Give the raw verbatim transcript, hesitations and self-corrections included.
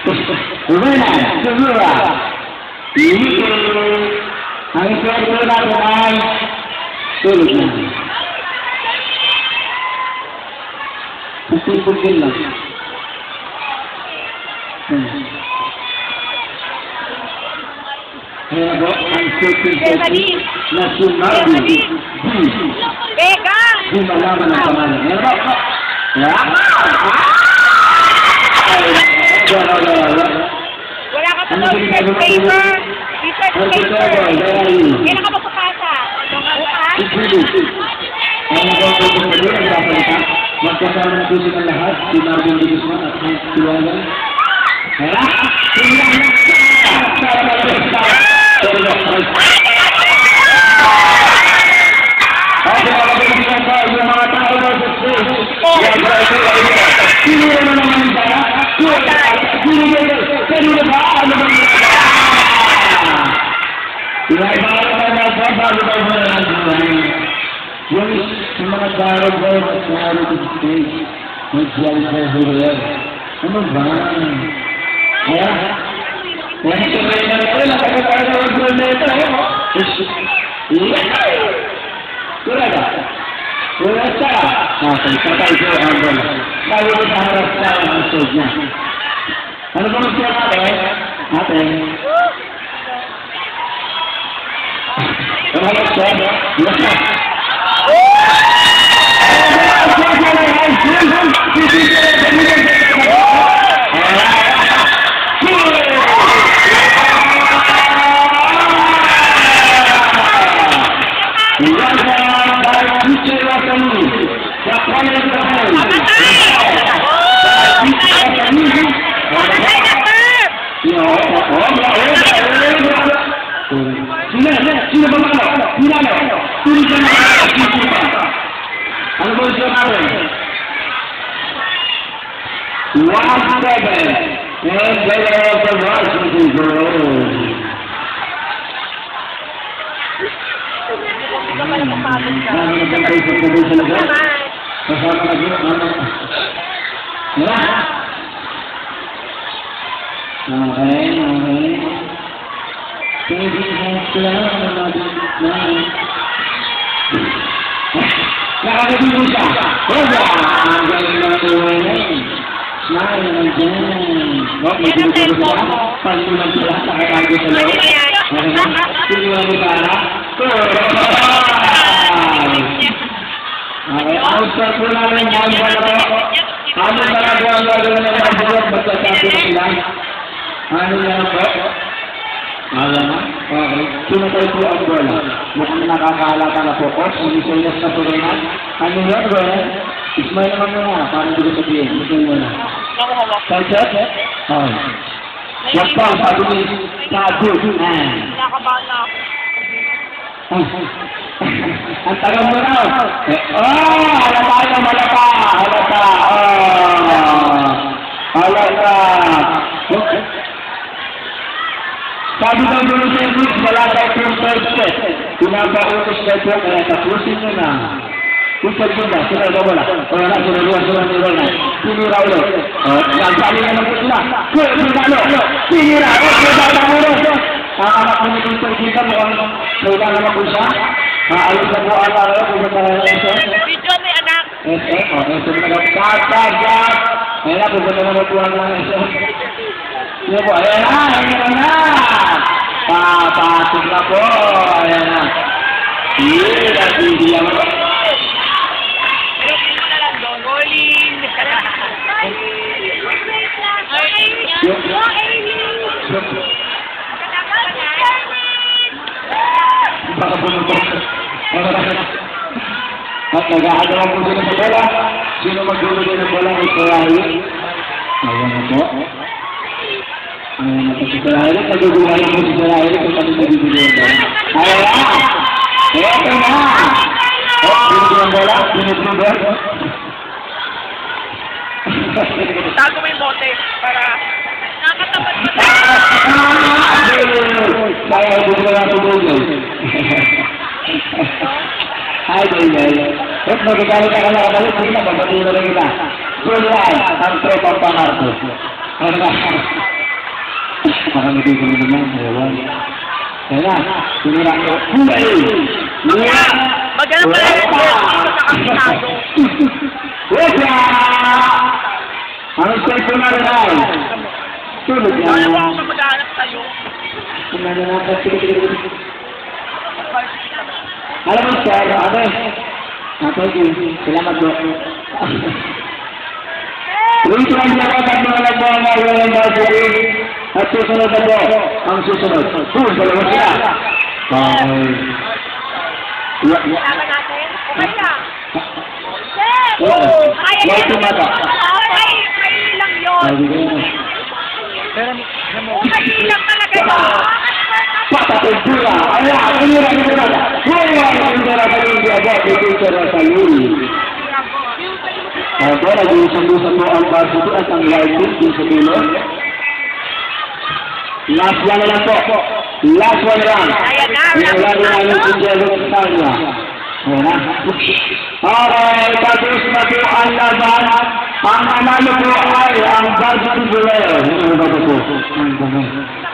Buena, segura. Ini ang swerte natin ay tulog na. Simple din lang. Kaya po, ang swerte na sumabi. Teka! Di malaman ang pangalan. Kaya po, wala ka pa daw research paper. Research paper. Kailan ka pa sa kasa? Bukas? Ang mga po sa mga ang papalitan, magkasama na po sila lahat, si Marvin de Guzman at Hank Tiwagan. Kaya, sila na Ako mga kapitikan ko, yung mga tao na sa school, sino na naman ba? Sino na ba? Ano ba yung iba-iba ka na po, bago tayo mo na lang yung mga tao ko, mas naro to stage, mag-siyan sa huriyar. Ano ba? Kaya, kaya sabay na ito, nakakapara na mag-siyan na ito. Wala ba? Wala siya. Okay, patay ko ang bola. Tayo ko sa harap sa ang stage niya. Ano ba mag-siya natin? Ate. Ano ba siya? Wala siya. Sino ba malo? Sino ano? Sino ba malo? Sino ba? Ano ba siya natin? One seven. And they are the Washington girls. Ano na kayo sa pagkakas sa lagat? Kasama na siya. Ano? Okay, okay. Thank you for the nakakabili siya. Hoga! Ang galing na tuwin. Smile naman dyan. Huwag may tinutulog siya. Pagtulang sila. Nakakago sa loob. Sinuwa mo para. Okay, out-start po namin. Ano ba na po? Ano talaga ang gagawin ng pagbulat? Basta sabi na sila. Ano na po? Alam na? Okay. Sinatay po ang bola. Mukhang nakakahalata na po ko. Kung isayas na po rin. Ano yan, bro? Ismail naman mo nga. Parang dito sabihin. Ismail mo na. Side-set? Okay. Yan po ang sabi ni Sabu. Nakabala. Ang tagal mo na. Oh! Halata na, malata. Halata. Oh! Halata. Okay. Sabi daw dito sa English, wala daw yung first set. Pinapautos na ito, kaya tapusin nyo na. Kung pag yun na, sila daw wala. O na, sila doon, sila nila na. Sinira ulit. O, nagsabi na naman sila. Kaya, sinalo. Sinira. O, sinira ulit. Ang anak mo nito sa kita, mukhang kailan naman po siya. Aalis na po ang araw, kung saan na lang siya. Video may anak. S M, o, S M na daw. Kat, kat, kat. Ayan na, kung saan naman po ang S M. Sige po, ayan na, ayan na. Papasok na po, ayan na. Yee, nagbibiyan mo. Pero kung mo na lang doon, rolling. Baka po nito. At nag-aagawan po sila sa bola. Sino maglulugay ng bola ay Ferrari? Ayan na po. Ayan na po si Ferrari. Nagugulayan po si Ferrari kung kami nabibigyan na. Ayan na! Eto na! O, pinito ng bola. Pinito ng bola. Tago mo yung bote para nakatapat mo na. Kaya po sila na tumulong. Hi, David. Ba't magagalit ka na kabalik? Sige na, babatulo na kita. Tulan, ang tropang pangarto. Nakangiti ko naman, ewan. Kaya na, sinira ko. Hulay! Hulay! Maghanap ka lang ng dito sa kampinado. Wala! Ang cellphone na rin ay. Tulog yan. Wala mo ako maghanap sa'yo. Tingnan na natin. Sige, sige, sige. Alam mo, sir, ate. Ate, salamat po. Rito ang lahat at mga nagmamahal ng basuri. At susunod na po ang susunod. Susunod, dalawa sila. Okay. Yeah, yeah. Kailangan natin? Kaya. Oo. Kaya May tumata. Ay, may lang yun. May lang talaga yun. Patakultura. Ala, kultura ni Murada. Wala ang kultura sa India. Bakit kultura sa Luli? Ako, nag-iisang-dusan mo ang basuri at ang lighting din sa dulo. Last one na lang po. Last one lang. Ayan na. Yung lagi namin si Diego Tanya. Ayan na. Okay, tapos na po ang laban. Ang manalo po ay ang Basuri Bulero. Ano ba po?